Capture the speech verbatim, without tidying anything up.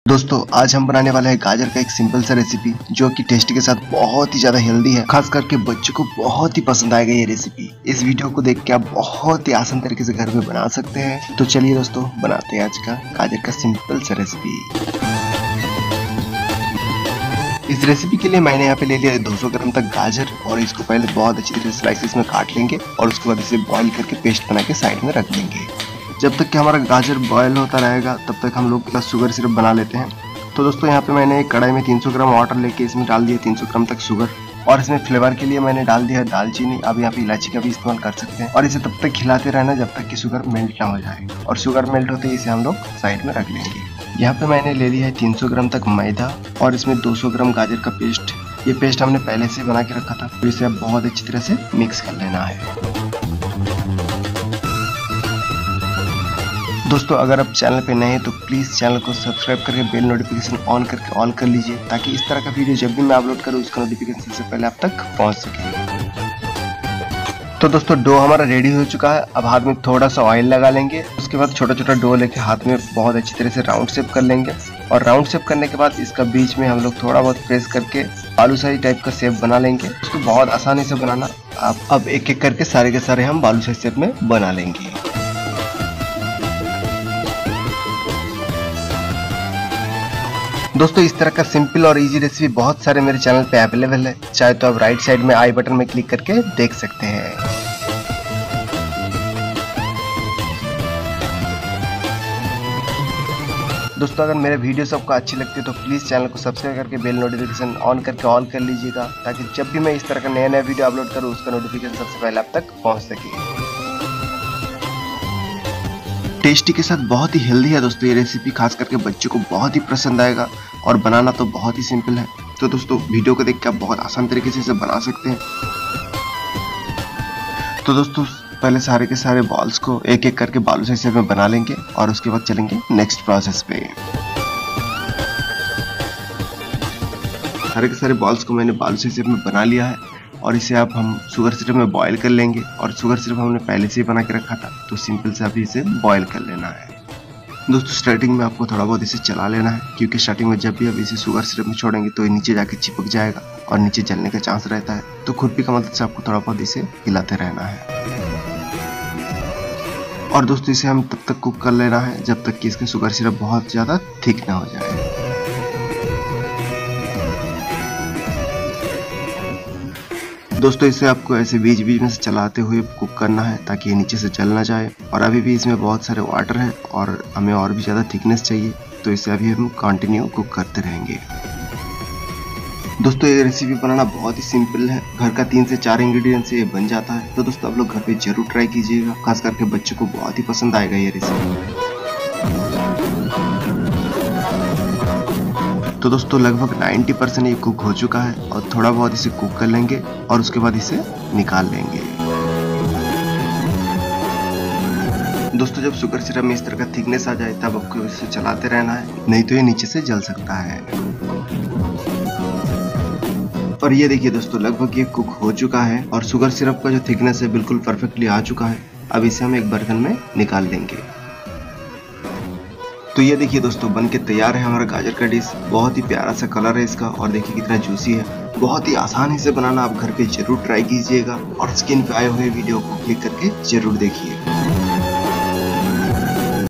दोस्तों आज हम बनाने वाले हैं गाजर का एक सिंपल सा रेसिपी जो कि टेस्ट के साथ बहुत ही ज्यादा हेल्दी है। खास करके बच्चों को बहुत ही पसंद आएगा ये रेसिपी। इस वीडियो को देख के आप बहुत ही आसान तरीके से घर में बना सकते हैं। तो चलिए दोस्तों बनाते हैं आज का गाजर का सिंपल सा रेसिपी। इस रेसिपी के लिए मैंने यहाँ पे ले लिया दो सौ ग्राम तक गाजर और इसको पहले बहुत अच्छी तरह से स्लाइसेस में काट लेंगे और उसके बाद इसे बॉईल करके पेस्ट बना के साइड में रख देंगे। जब तक कि हमारा गाजर बॉयल होता रहेगा तब तक हम लोग शुगर सिरप बना लेते हैं। तो दोस्तों यहाँ पे मैंने एक कढ़ाई में तीन सौ ग्राम वाटर लेके इसमें डाल दिया तीन सौ ग्राम तक शुगर और इसमें फ्लेवर के लिए मैंने डाल दिया दालचीनी। अब यहाँ पे इलायची का भी इस्तेमाल कर सकते हैं और इसे तब तक खिलाते रहना जब तक कि शुगर मेल्ट ना हो जाए। और शुगर मेल्ट होते ही इसे हम लोग साइड में रख लेंगे। यहाँ पे मैंने ले लिया है तीन सौ ग्राम तक मैदा और इसमें दो सौ ग्राम गाजर का पेस्ट। ये पेस्ट हमने पहले से बना के रखा था, तो इसे अब बहुत अच्छी तरह से मिक्स कर लेना है। दोस्तों अगर आप चैनल पे नए हैं तो प्लीज़ चैनल को सब्सक्राइब करके बेल नोटिफिकेशन ऑन करके ऑन कर लीजिए ताकि इस तरह का वीडियो जब भी मैं अपलोड करूँ उसका नोटिफिकेशन सबसे पहले आप तक पहुंच सके। तो दोस्तों डो हमारा रेडी हो चुका है। अब हाथ में थोड़ा सा ऑयल लगा लेंगे। उसके बाद छोटा छोटा डो लेके हाथ में बहुत अच्छी तरह से राउंड शेप कर लेंगे और राउंड शेप करने के बाद इसका बीच में हम लोग थोड़ा बहुत प्रेस करके बालूशाही टाइप का शेप बना लेंगे। उसको बहुत आसानी से बनाना। आप अब एक एक करके सारे के सारे हम बालूशाही शेप में बना लेंगे। दोस्तों इस तरह का सिंपल और इजी रेसिपी बहुत सारे मेरे चैनल पे अवेलेबल है। चाहे तो आप राइट साइड में आई बटन में क्लिक करके देख सकते हैं। दोस्तों अगर मेरे वीडियो सबको अच्छी लगती है तो प्लीज चैनल को सब्सक्राइब करके बेल नोटिफिकेशन ऑन करके ऑन कर लीजिएगा ताकि जब भी मैं इस तरह का नया नया वीडियो अपलोड करूँ उसका नोटिफिकेशन सबसे पहले आप तक पहुँच सके। टेस्टी के साथ बहुत ही हेल्दी है दोस्तों ये रेसिपी। खास करके बच्चों को बहुत ही पसंद आएगा और बनाना तो बहुत ही सिंपल है। तो दोस्तों वीडियो को देख के आप बहुत आसान तरीके से इसे बना सकते हैं। तो दोस्तों पहले सारे के सारे बॉल्स को एक एक करके बालूशाही शेप में बना लेंगे और उसके बाद चलेंगे नेक्स्ट प्रोसेस पे। सारे के सारे बॉल्स को मैंने बालूशाही शेप में बना लिया है और इसे अब हम शुगर सिरप में बॉईल कर लेंगे। और शुगर सिरप हमने पहले से ही बना के रखा था तो सिंपल से अभी इसे बॉईल कर लेना है। दोस्तों स्टार्टिंग में आपको थोड़ा बहुत इसे चला लेना है क्योंकि स्टार्टिंग में जब भी आप इसे शुगर सिरप में छोड़ेंगे तो ये नीचे जाके चिपक जाएगा और नीचे जलने का चांस रहता है। तो खुरपी का मदद से आपको थोड़ा बहुत इसे हिलाते रहना है। और दोस्तों इसे हम तब तक कुक कर लेना है जब तक कि इसका शुगर सिरप बहुत ज्यादा थिक ना हो जाए। दोस्तों इसे आपको ऐसे बीच बीच में से चलाते हुए कुक करना है ताकि ये नीचे से जल ना जाए। और अभी भी इसमें बहुत सारे वाटर है और हमें और भी ज़्यादा थिकनेस चाहिए, तो इसे अभी हम कंटिन्यू कुक करते रहेंगे। दोस्तों ये रेसिपी बनाना बहुत ही सिंपल है। घर का तीन से चार इंग्रेडिएंट से ये बन जाता है। तो दोस्तों आप लोग घर पे जरूर ट्राई कीजिएगा। खास करके बच्चों को बहुत ही पसंद आएगा ये रेसिपी। तो दोस्तों लगभग नब्बे परसेंट ये कुक हो चुका है और थोड़ा बहुत इसे कुक कर लेंगे और उसके बाद इसे निकाल लेंगे। दोस्तों जब शुगर सिरप में इस तरह का थिकनेस आ जाए तब आपको इसे चलाते रहना है, नहीं तो ये नीचे से जल सकता है। और ये देखिए दोस्तों लगभग ये कुक हो चुका है और शुगर सिरप का जो थिकनेस है बिल्कुल परफेक्टली आ चुका है। अब इसे हम एक बर्तन में निकाल लेंगे। तो ये देखिए दोस्तों बनके तैयार है हमारा गाजर का डिश। बहुत ही प्यारा सा कलर है इसका और देखिए कितना जूसी है। बहुत ही आसान ही से बनाना, आप घर पे जरूर ट्राई कीजिएगा और स्क्रीन पे आए हुए वीडियो को क्लिक करके जरूर देखिए।